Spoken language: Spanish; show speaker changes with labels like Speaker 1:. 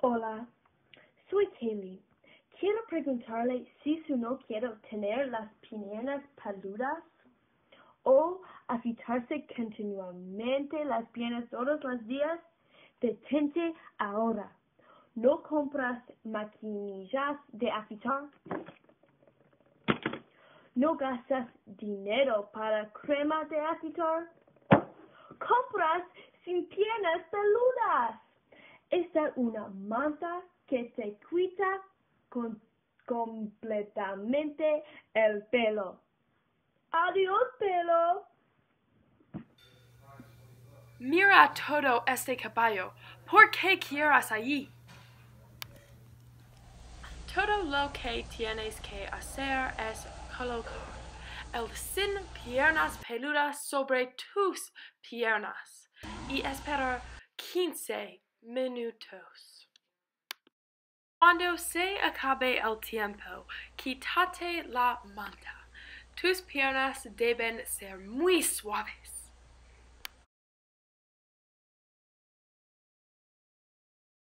Speaker 1: Hola, soy Kaylee. Quiero preguntarle si su no quiere tener las piernas peludas o afeitarse continuamente las piernas todos los días. Detente ahora. ¿No compras maquinillas de afeitar? ¿No gastas dinero para crema de afeitar? Compras sin piernas peludas. Esta es una manta que te quita completamente el pelo. Adiós, pelo.
Speaker 2: Mira todo este caballo. ¿Por qué quieras allí? Todo lo que tienes que hacer es colocar el sin piernas peludas sobre tus piernas y esperar 15 minutos. Cuando se acabe el tiempo, quítate la manta. Tus piernas deben ser muy suaves.